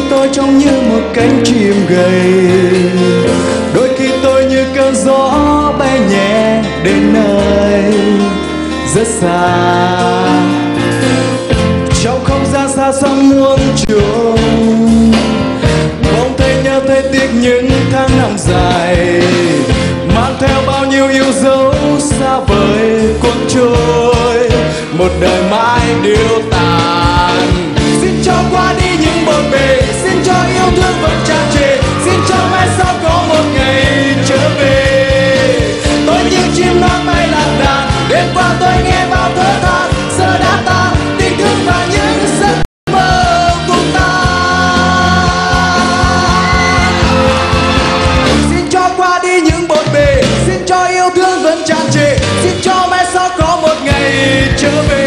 tôi trông như một cánh chim gầy, đôi khi tôi như cơn gió bay nhẹ đến nơi rất xa. Trong không gian xa xăm muôn trùng, bỗng thấy nhớ thấy tiếc những tháng năm dài, mang theo bao nhiêu yêu dấu xa vời cuốn trôi, một đời mãi điêu tàn. Xin cho qua đi những bộn bề, xin cho yêu thương vẫn tràn trề, xin cho mai sau có một ngày trở về. Tôi như chim non bay lạc đàn, đêm qua tôi nghe bao thở than, giờ đã tan tình thương và những giấc mơ cùng tan. Xin cho qua đi những bộn bề, xin cho yêu thương vẫn tràn trề, xin cho mai sau có một ngày trở về.